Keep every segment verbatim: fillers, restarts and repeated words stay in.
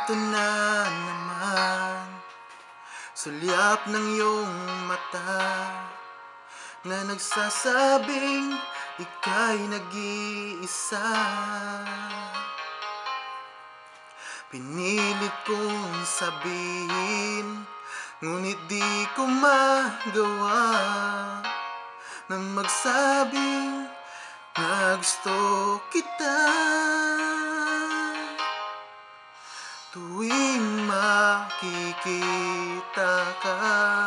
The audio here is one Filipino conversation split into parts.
Ito na naman, sulyap ng iyong mata na nagsasabing ika'y nag-iisa. Pinilit kong sabihin, ngunit di ko magawa na magsabing na gusto kita. Tuwing makikita ka,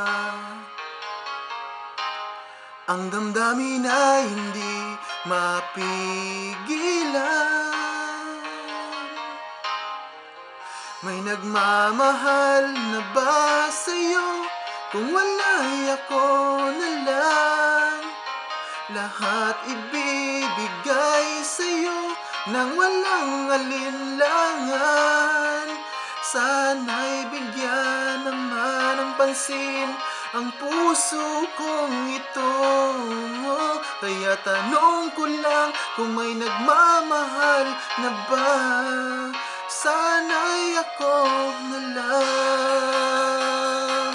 ang damdamin ay hindi mapigilan. May nagmamahal na ba sa'yo? Kung wala'y ako na lang. Lahat ibibigay sa'yo nang walang alinlangan. Sana'y bigyan naman ng pansin ang puso kong ito. Kaya tanong ko lang kung may nagmamahal na ba. Sana'y ako na lang.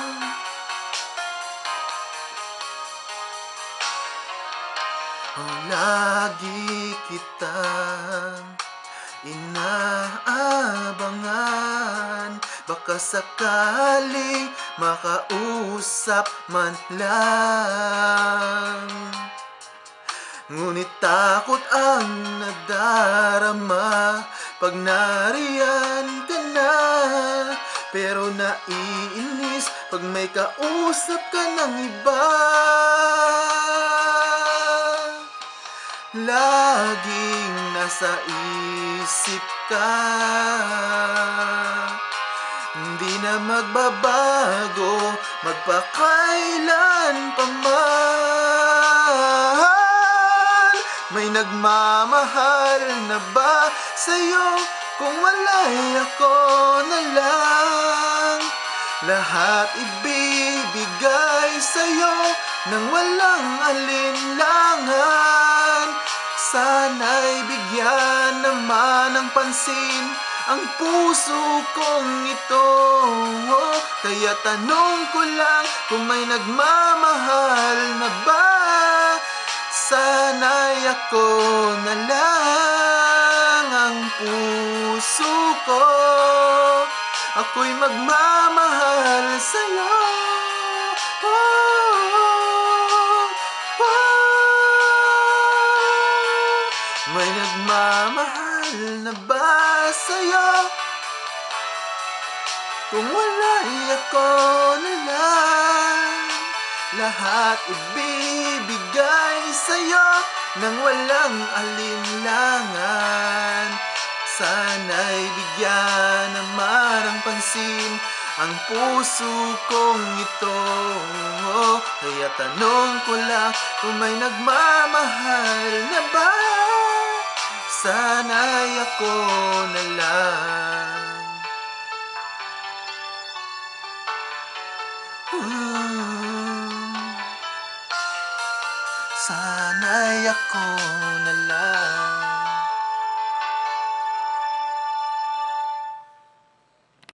Oh, lagi kitang inaabangan, baka sakaling makausap man lang. Ngunit takot ang nadarama pag nariyan ka na. Pero naiinis pag may kausap ka ng iba. Laging nasa isip ka, hindi na magbabago magpakailan pa man. May nagmamahal na ba sa'yo? Kung wala'y ako na lang. Lahat ibibigay sa'yo nang walang alinlangan. Sana'y bigyan naman ng pansin ang puso kong ito. Kaya tanong ko lang kung may nagmamahal na ba. Sana'y ako na lang ang puso ko. Ako'y magmamahal sa'yo. May nagmamahal na ba sa'yo? Kung wala'y ako na lang. Lahat ibibigay sa'yo nang walang alinlangan. Sana'y bigyan naman ng pansin ang puso kong ito. Kaya tanong ko lang kung may nagmamahal na ba. Sana'y ako na lang. Hmm. Sana'y ako